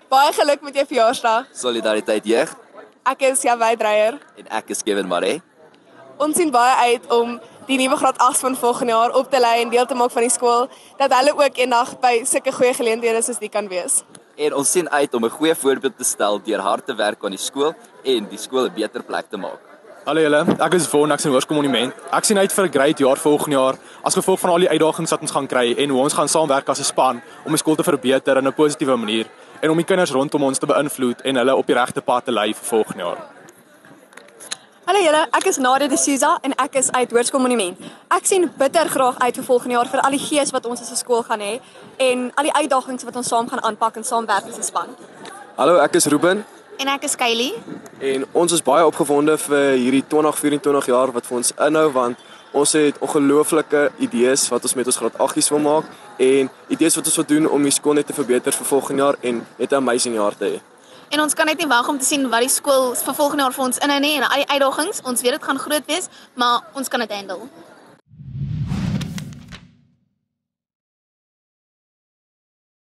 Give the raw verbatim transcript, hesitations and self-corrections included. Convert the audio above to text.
Baie geluk met jou verjaarsdag. Solidariteit Jeug. Ek is Jawai Dreyer. En ek is Kevin Maree. Ons sien baie uit om die nuwe graad agt van volgende jaar op te lei en deel te maak van die skool, dat hulle ook eendag by sulke goeie geleenthede soos die kan wees. En ons sien uit om 'n goeie voorbeeld te stel deur hard te werk aan die skool en die skool 'n beter plek te maak. Hallo julle, ek is Von, ek is in Hoërskool Monument. Ek sien uit vir 'n great jaar volgende jaar as gevolg van al die uitdagings wat ons gaan kry en hoe ons gaan saamwerk as 'n span om die skool te verbeter in 'n positiewe manier en om die kinders rondom ons te beïnvloed en hulle op die regte pad te lei vir volgende jaar. Hallo julle, ek is Nadia de Souza en ek is uit Hoërskool Monument. Ek sien bitter graag uit vir volgende jaar vir al die gees wat ons as 'n skool gaan hê en al die uitdagings wat ons saam gaan aanpak en saamwerk as 'n span. Hallo, ek is Ruben. En ek is Kylie. En ons is baie opgewonde vir hierdie twintig vyf-en-twintig jaar wat vir ons inhou, want ons het ongelooflike idees wat ons met ons graad agties wil maak en idees wat ons wil doen om die skool net te verbeter vir volgende jaar en net 'n amazing jaar te hê. En ons kan net nie wag om te sien wat die skool vir volgende jaar vir ons inhou nie en al die uitdagings. Ons weet dit gaan groot wees, maar ons kan dit handle.